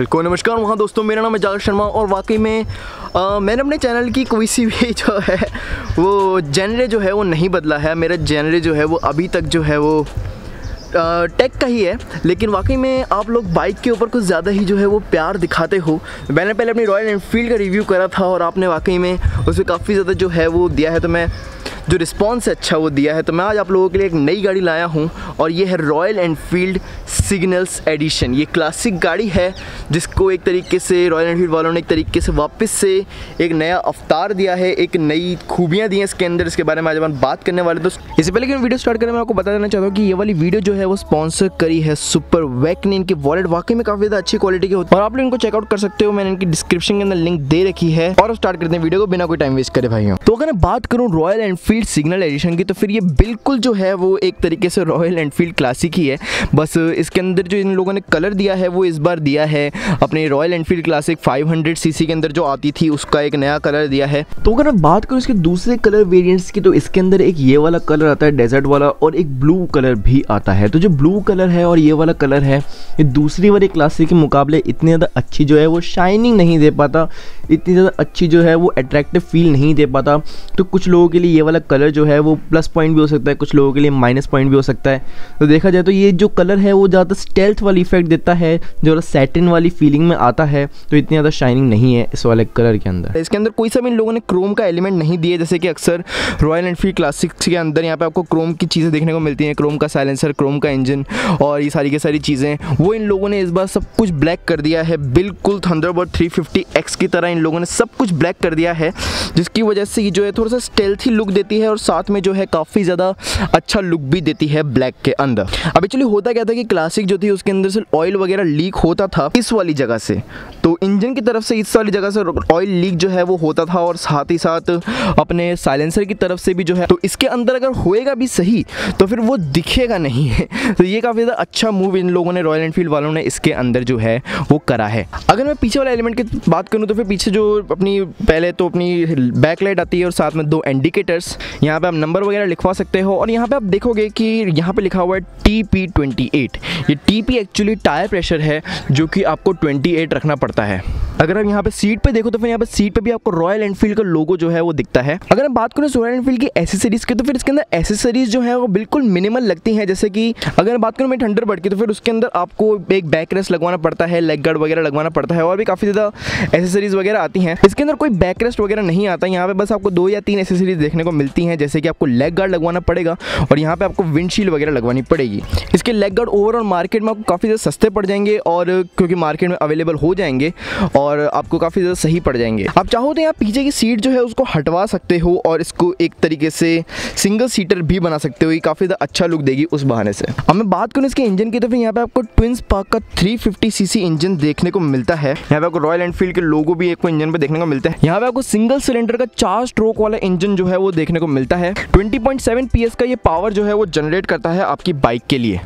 बिल्कुल नमस्कार वहाँ दोस्तों, मेरा नाम है जागर शर्मा और वाकई में मैंने अपने चैनल की कोई सी भी जो है वो जेनरे जो है वो नहीं बदला है। मेरा जेनरे जो है वो अभी तक जो है वो टेक का ही है, लेकिन वाकई में आप लोग बाइक के ऊपर कुछ ज़्यादा ही जो है वो प्यार दिखाते हो। मैंने पहले अपनी रॉयल एनफील्ड का रिव्यू करा था और आपने वाकई में उसमें काफ़ी ज़्यादा जो है वो दिया है, तो मैं जो रिस्पॉन्स है अच्छा वो दिया है। तो मैं आज आप लोगों के लिए एक नई गाड़ी लाया हूँ और ये है रॉयल एनफील्ड सिग्नल्स एडिशन। ये क्लासिक गाड़ी है जिसको एक तरीके से रॉयल एनफील्ड वालों ने एक तरीके से वापस से एक नया अवतार दिया है, एक नई खूबियाँ दी हैं इसके अंदर। इसके बारे में आज हम बात करने वाले। तो इससे पहले कि मैं वीडियो स्टार्ट करें, मैं आपको बता देना चाहता हूँ कि ये वाली वीडियो जो है वो स्पॉन्सर करी है सुपर वैक ने। इनके वॉलेट वाकई में काफ़ी ज़्यादा अच्छी क्वालिटी के होते हैं और आप लोग इनको चेकआउट कर सकते हो। मैंने इनकी डिस्क्रिप्शन के अंदर लिंक दे रखी है। और स्टार्ट करते हैं वीडियो को बिना कोई टाइम वेस्ट करे भाइयों। तो अगर मैं बात करूँ रॉयल एनफील्ड सिग्नल एडिशन की, तो फिर ये बिल्कुल जो है वो एक तरीके से रॉयल एनफील्ड क्लासिक ही है। बस इसके अंदर जो इन लोगों ने कलर दिया है वो इस बार दिया है अपने रॉयल एनफील्ड क्लासिक 500 सीसी के अंदर जो आती थी उसका एक नया कलर दिया है। तो अगर मैं बात करूँ इसके दूसरे कलर वेरिएंट्स की, तो इसके अंदर एक ये वाला कलर आता है डेजर्ट वाला और एक ब्लू कलर भी आता है। तो जो ब्लू कलर है और ये वाला कलर है, ये दूसरी वाली क्लासिक के मुकाबले इतनी ज़्यादा अच्छी जो है वो शाइनिंग नहीं दे पाता, इतनी ज़्यादा अच्छी जो है वो अट्रैक्टिव फील नहीं दे पाता। तो कुछ लोगों के लिए ये वाला कलर जो है वो प्लस पॉइंट भी हो सकता है, कुछ लोगों के लिए माइनस पॉइंट भी हो सकता है। तो देखा जाए तो ये जो कलर है वो ज़्यादा स्टेल्थ वाली इफेक्ट देता है, जो सैटिन वाली फीलिंग में आता है। तो इतनी ज़्यादा शाइनिंग नहीं है इस वाले कलर के अंदर। इसके अंदर कोई सा भी इन लोगों ने क्रोम का एलिमेंट नहीं दिया, जैसे कि अक्सर रॉयल एनफील्ड क्लासिक्स के अंदर यहाँ पे आपको क्रोम की चीज़ें देखने को मिलती हैं, क्रोम का साइलेंसर, क्रोम का इंजन और ये सारी की सारी चीज़ें। वो इन लोगों ने इस बार सब कुछ ब्लैक कर दिया है, बिल्कुल थंडरबर्ड 350X की तरह इन लोगों ने सब कुछ ब्लैक कर दिया है, जिसकी वजह से ये जो है थोड़ा सा स्टेल्थी लुक देती है और साथ में जो है काफ़ी ज़्यादा अच्छा लुक भी देती है ब्लैक के अंदर। अब एक्चुअली होता क्या था कि क्लासिक जो थी उसके अंदर से ऑयल वगैरह लीक होता था इस वाली जगह से, तो इंजन की तरफ से इस वाली जगह से ऑयल लीक जो है वो होता था और साथ ही साथ अपने साइलेंसर की तरफ से भी जो है। तो इसके अंदर अगर होएगा भी सही तो फिर वो दिखेगा नहीं है। तो ये काफ़ी ज़्यादा अच्छा मूव इन लोगों ने रॉयल एनफील्ड वालों ने इसके अंदर जो है वो करा है। अगर मैं पीछे वाले एलिमेंट की बात करूँ तो फिर पीछे जो अपनी पहले तो अपनी बैक लाइट आती है और साथ में 2 इंडिकेटर्स, यहाँ पे आप नंबर वगैरह लिखवा सकते हो। और यहाँ पे आप देखोगे कि यहाँ पे लिखा हुआ है TP28। ये TP एक्चुअली टायर प्रेशर है जो कि आपको 28 रखना पड़ता है। अगर आप यहाँ पे सीट पे देखो तो फिर यहाँ पे सीट पे भी आपको रॉयल एनफील्ड का लोगो जो है वो दिखता है। अगर मैं बात करूँ रॉयल एनफील्ड की एसेसरीज की, तो फिर इसके अंदर एसेसरीज जो है वो बिल्कुल मिनिमल लगती हैं। जैसे कि अगर मैं बात करूँ मैं थंडरबर्ड की, तो फिर उसके अंदर आपको एक बैक रेस्ट लगवाना पड़ता है, लेग गार्ड वगैरह लगवाना पड़ता है और भी काफ़ी ज़्यादा एसेसरीज वगैरह आती हैं। इसके अंदर कोई बैक रेस्ट वगैरह नहीं आता, यहाँ पे बस आपको 2 या 3 एसेसरीज देखने को मिलती हैं, जैसे कि आपको लेग गार्ड लगवाना पड़ेगा और यहाँ पे आपको विंडशील्ड वगैरह लगवानी पड़ेगी। इसके लेग गार्ड ओवरऑल मार्केट में आपको काफ़ी ज़्यादा सस्ते पड़ जाएंगे और क्योंकि मार्केट में अवेलेबल हो जाएंगे और आपको काफ़ी ज़्यादा सही पड़ जाएंगे। आप चाहो तो यहाँ पीछे की सीट जो है उसको हटवा सकते हो और इसको एक तरीके से सिंगल सीटर भी बना सकते हो, ये काफ़ी ज़्यादा अच्छा लुक देगी उस बहाने से। अब मैं बात करूँ इसके इंजन की, तो फिर यहाँ पे आपको ट्विन स्पार्क का 350 सीसी इंजन देखने को मिलता है। यहाँ पे आपको रॉयल एनफील्ड के लोगो भी एक इंजन पे देखने को मिलता है। यहाँ पे आपको सिंगल सिलेंडर का 4 स्ट्रोक वाला इंजन जो है वो देखने को मिलता है। 20.7 PS का ये पावर जो है वो जनरेट करता है आपकी बाइक के लिए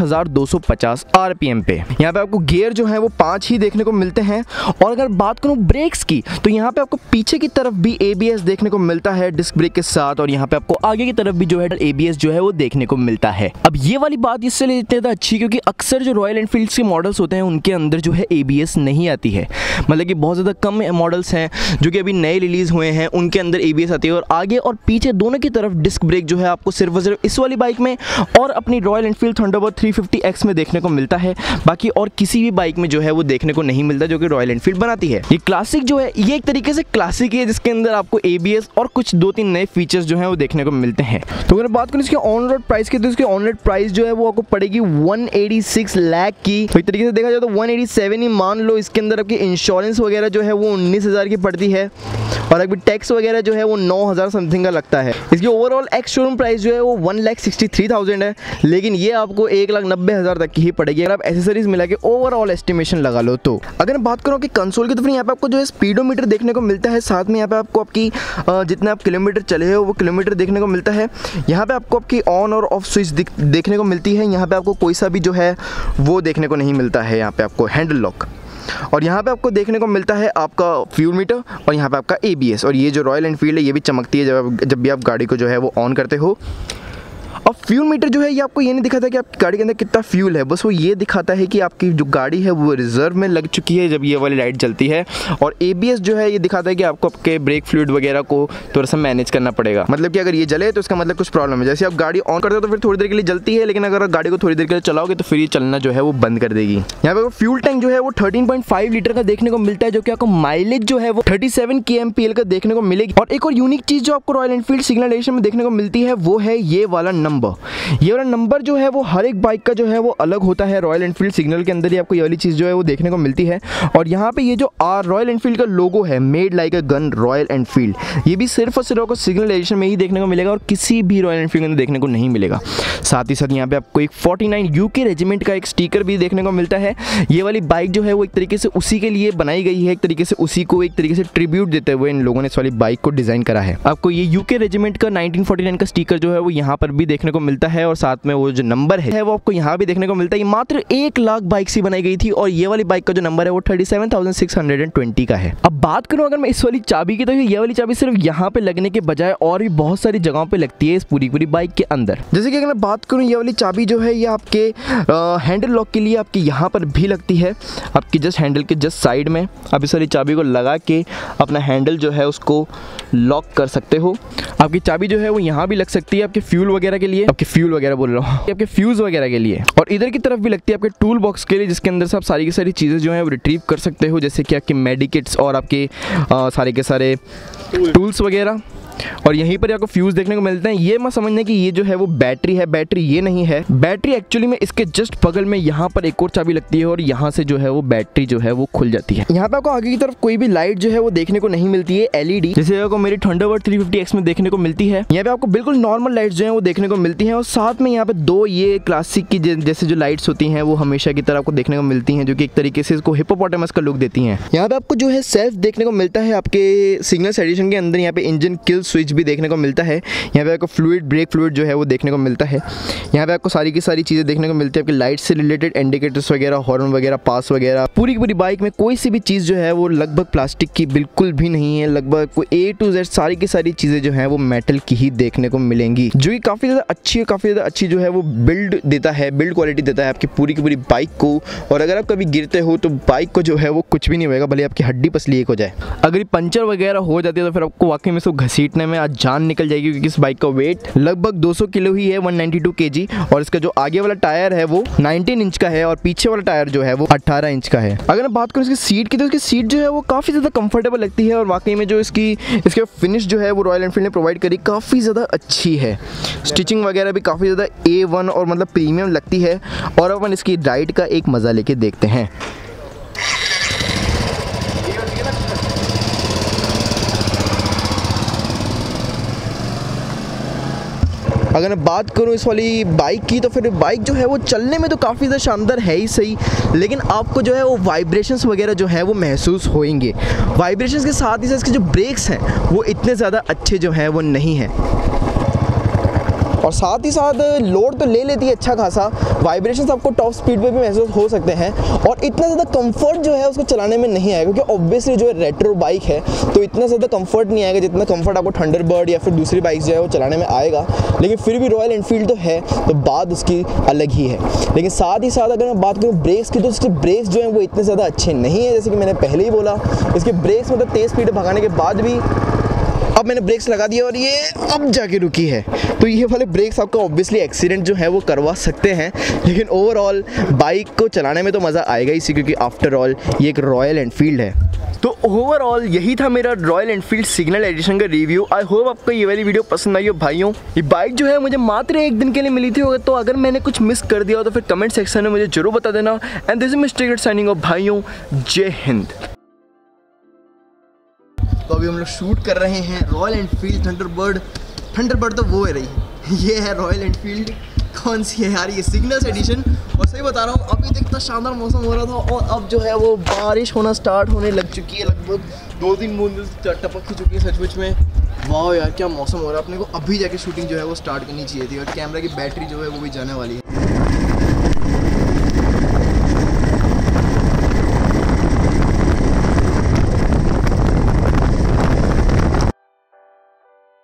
5250 RPM पे। यहाँ पे आपको गियर जो है वो 5 ही देखने को मिलते हैं। और अगर बात करूँ ब्रेक्स की, तो यहाँ पे आपको पीछे की तरफ भी ABS देखने को मिलता है डिस्क ब्रेक के साथ और यहाँ पे आपको आगे की तरफ भी जो है ABS जो है वो देखने को मिलता है। अब ये वाली बात इससे लिए इतनी ज़्यादा अच्छी क्योंकि अक्सर जो रॉयल एनफील्ड के मॉडल्स होते हैं उनके अंदर जो है ABS नहीं आती है। मतलब कि बहुत ज़्यादा कम मॉडल्स हैं जो कि अभी नए रिलीज़ हुए हैं उनके अंदर ABS आती है और आगे और पीछे दोनों की तरफ डिस्क ब्रेक जो है आपको सिर्फ और सिर्फ इस वाली बाइक में और अपनी रॉयल एनफील्ड थंडरबर्ड 350X में देखने को मिलता है। बाकी और किसी भी बाइक में जो है वो देखने को नहीं मिलता जो कि रॉयल एनफील्ड बनाती है। ये क्लासिक जो है ये एक तरीके से क्लासिक है जिसके अंदर आपको ABS और कुछ 2-3 नए फीचर्स जो हैं वो देखने को मिलते हैं। तो अगर बात करें इसके ऑन रोड प्राइस की, तो इसकी ऑन रोड प्राइस जो है वो आपको पड़ेगी 186 लाख की। तो एक तरीके से देखा जाए तो 187 ही मान लो। इसके अंदर आपकी इंश्योरेंस वगैरह जो है वो 19,000 की पड़ती है और अभी टैक्स वगैरह जो है वो 9,000 समथिंग का लगता है। इसकी ओवरऑल एक्स शोरूम प्राइस जो है वो 1,63,000 है, लेकिन ये आपको 1,90,000 तक की ही पड़ेगी अगर आप एसेसरीज मिला के ओवरऑल एस्टिमेशन लगा लो तो। अगर मैं बात करूँ कि कंसोल की, तो फिर यहाँ पे आपको जो है स्पीडोमीटर देखने को मिलता है, साथ में यहाँ पे आपको आपकी जितना आप किलोमीटर चले हो वो किलोमीटर देखने को मिलता है। यहाँ पे आपको आपकी ऑन और ऑफ स्विच देखने को मिलती है। यहाँ पे आपको कोई सा भी जो है वो देखने को नहीं मिलता है। यहाँ पे आपको हैंडल लॉक और यहाँ पे आपको देखने को मिलता है आपका फ्यूल मीटर और यहाँ पे आपका ABS। और ये जो रॉयल एनफील्ड है ये भी चमकती है जब भी आप गाड़ी को जो है वो ऑन करते हो। अब फ्यूल मीटर जो है ये आपको ये नहीं दिखाता कि आपकी गाड़ी के अंदर कितना फ्यूल है, बस वो ये दिखाता है कि आपकी जो गाड़ी है वो रिजर्व में लग चुकी है जब ये वाली लाइट जलती है। और ABS जो है ये दिखाता है कि आपको आपके ब्रेक फ्लूइड वगैरह को थोड़ा सा मैनेज करना पड़ेगा। मतलब कि अगर ये जले तो इसका मतलब कुछ प्रॉब्लम है। जैसे आप गाड़ी ऑन करते हो तो फिर थोड़ी देर के लिए जलती है, लेकिन अगर गाड़ी को थोड़ी देर के लिए चलाओगे तो फिर ये चलना जो है वो बंद कर देगी। यहाँ पे फ्यूल टैंक जो है वो 13.5 लीटर का देखने को मिलता है, जो कि आपको माइलेज जो है वो 37 kmpl का देखने को मिलेगी। और एक और यूनिक चीज जो आपको रॉयल एनफील्ड सिग्नल एडिशन में देखने को मिलती है वो है ये वाला नंबर। ये वाला नंबर जो है वो हर एक बाइक का जो है वो अलग होता है। रॉयल एनफील्ड सिग्नल के अंदर ही आपको ये वाली चीज जो है वो देखने को मिलती है। और यहाँ पे ये जो रॉयल एनफील्ड का लोगो है, made like a gun Royal Enfield, ये भी सिर्फ और सिर्फ आपको सिग्नल एडिशन में ही देखने को मिलेगा और किसी भी रॉयल एनफील्ड के अंदर देखने को नहीं मिलेगा। साथ ही साथ यहाँ पे आपको एक 49 UK रेजिमेंट का एक स्टिकर भी देखने को मिलता है। ये वाली बाइक जो है वो एक तरीके से उसी के लिए बनाई गई है, एक तरीके से उसी को एक तरीके से ट्रिब्यूट देते हुए इन लोगों ने इस वाली बाइक को डिजाइन करा है। आपको ये UK रेजिमेंट का 1949 का स्टिकर जो है वो यहाँ पर भी देखने को मिलता है और साथ में वो जो नंबर है वो आपको यहाँ भी देखने को मिलता है। मात्र 1 लाख बाइक से बनाई गई थी और ये वाली बाइक का जो नंबर है वो 37,620 का है। अब बात करूँ अगर मैं इस वाली चाबी की, तो ये वाली चाबी सिर्फ यहाँ पे लगने के बजाय और भी बहुत सारी जगहों पे लगती है इस पूरी बाइक के अंदर। जैसे कि अगर मैं बात करूँ, ये वाली चाबी जो है ये आपके हैंडल लॉक के लिए आपके यहाँ पर भी लगती है, आपकी जस्ट हैंडल के जस्ट साइड में। आप इस वाली चाबी को लगा के अपना हैंडल जो है उसको लॉक कर सकते हो। आपकी चाबी जो है वो यहाँ भी लग सकती है आपके फ्यूल वगैरह के लिए, आपके फ्यूल वगैरह बोल रहा हूँ, आपके फ्यूज वगैरह के लिए। और इधर की तरफ भी लगती है आपके टूल बॉक्स के लिए, जिसके अंदर से आप सारी की सारी चीज़ें जो है वो रिट्रीव कर सकते हो, जैसे कि आपके मेडिकेट्स और आपके सारे के सारे टूल्स वगैरह। और यहीं पर आपको फ्यूज देखने को मिलते हैं। ये मत समझने कि ये जो है वो बैटरी है, बैटरी ये नहीं है। बैटरी एक्चुअली में इसके जस्ट बगल में यहाँ पर एक और चाबी लगती है और यहाँ से जो है वो बैटरी जो है वो खुल जाती है। यहाँ पे आपको आगे की तरफ कोई भी लाइट जो है वो देखने को नहीं मिलती है LED, जैसे आपको मेरी थंडरबर्ड 350X में देखने को मिलती है। यहाँ पे आपको बिल्कुल नॉर्मल लाइट्स जो है वो देखने को मिलती है और साथ में यहाँ पे 2 ये क्लासिक की जैसे जो लाइट्स होती हैं वो हमेशा की तरह आपको देखने को मिलती हैं, जो कि एक तरीके से इसको हिप्पोपोटामस का लुक देती हैं। यहाँ पे आपको जो है सेल्फ देखने को मिलता है आपके सिग्नल्स एडिशन के अंदर। यहाँ पे इंजन किल स्विच भी देखने को मिलता है। यहाँ पे आपको फ्लूइड, ब्रेक फ्लूइड जो है वो देखने को मिलता है। यहाँ पे आपको सारी की सारी चीज़ें देखने को मिलती है, आपकी लाइट से रिलेटेड इंडिकेटर्स वगैरह, हॉर्न वगैरह, पास वगैरह। पूरी की पूरी बाइक में कोई सी भी चीज़ जो है वो लगभग प्लास्टिक की बिल्कुल भी नहीं है। लगभग कोई A to Z सारी की सारी चीज़ें जो हैं वो मेटल की ही देखने को मिलेंगी, जो कि काफ़ी ज़्यादा अच्छी है, काफ़ी ज़्यादा अच्छी जो है वो बिल्ड देता है, बिल्ड क्वालिटी देता है आपकी पूरी की पूरी बाइक को। और अगर आप कभी गिरते हो तो बाइक को जो है वो कुछ भी नहीं होगा, भले आपकी हड्डी पसली एक हो जाए। अगर ये पंचर वगैरह हो जाती है तो फिर आपको वाकई में इसको घसीटने में आज जान निकल जाएगी, क्योंकि इस बाइक का वेट लगभग 200 किलो ही है, 192 kg। और इसका जो आगे वाला टायर है वो 19 इंच का है और पीछे वाला टायर जो है वो 18 इंच का है। अगर मैं बात करूँ इसकी सीट की, तो इसकी सीट जो है वो काफ़ी ज़्यादा कंफर्टेबल लगती है और वाकई में जो इसके फिनिश जो है वो रॉयल एनफील्ड ने प्रोवाइड करी काफ़ी ज़्यादा अच्छी है। स्टिचिंग वगैरह भी काफ़ी ज़्यादा A1 और मतलब प्रीमियम लगती है। और अपन इसकी राइड का एक मज़ा लेके देखते हैं। अगर मैं बात करूँ इस वाली बाइक की, तो फिर बाइक जो है वो चलने में तो काफ़ी ज़्यादा शानदार है ही सही, लेकिन आपको जो है वो वाइब्रेशंस वगैरह जो है वो महसूस होंगे। वाइब्रेशंस के साथ ही साथ इसके जो ब्रेक्स हैं वो इतने ज़्यादा अच्छे जो हैं वो नहीं हैं। और साथ ही साथ लोड तो ले लेती है अच्छा खासा, वाइब्रेशंस आपको टॉप स्पीड पे भी महसूस हो सकते हैं। और इतना ज़्यादा कंफर्ट जो है उसको चलाने में नहीं आएगा, क्योंकि ऑब्वियसली जो है रेट्रो बाइक है तो इतना ज़्यादा कंफर्ट नहीं आएगा जितना कंफर्ट आपको थंडरबर्ड या फिर दूसरी बाइक जो है वो चलाने में आएगा। लेकिन फिर भी रॉयल एनफील्ड तो है तो बात उसकी अलग ही है। लेकिन साथ ही साथ अगर मैं बात करूँ ब्रेक्स की, तो इसके ब्रेक्स जो हैं वो इतने ज़्यादा अच्छे नहीं है। जैसे कि मैंने पहले ही बोला, इसके ब्रेक्स मतलब तेज़ स्पीड भगाने के बाद भी अब मैंने ब्रेक्स लगा दिया और ये अब जाके रुकी है, तो ये वाले ब्रेक्स आपका ऑब्वियसली एक्सीडेंट जो है वो करवा सकते हैं। लेकिन ओवरऑल बाइक को चलाने में तो मज़ा आएगा इसी, क्योंकि आफ्टर ऑल ये एक रॉयल एनफील्ड है। तो ओवरऑल यही था मेरा रॉयल एनफील्ड सिग्नल एडिशन का रिव्यू। आई होप आपको ये वाली वीडियो पसंद आई हो भाइयों। ये बाइक जो है मुझे मात्र 1 दिन के लिए मिली थी, तो अगर मैंने कुछ मिस कर दिया हो तो फिर कमेंट सेक्शन में मुझे जरूर बता देना। And this is Mister signing off भाइयों, जय हिंद। तो अभी हम लोग शूट कर रहे हैं रॉयल एनफील्ड थंडरबर्ड तो वो है रही, ये है रॉयल एनफील्ड। कौन सी है यार, ये सिग्नल्स एडिशन। और सही बता रहा हूँ, अभी तक इतना शानदार मौसम हो रहा था और अब जो है वो बारिश होना स्टार्ट होने लग चुकी है। लगभग 2-3 बूंद टपक की चुकी है सचमुच में। वाह यार क्या मौसम हो रहा है। अपने को अभी जाके शूटिंग जो है वो स्टार्ट करनी चाहिए थी और कैमरा की बैटरी जो है वो भी जाने वाली है।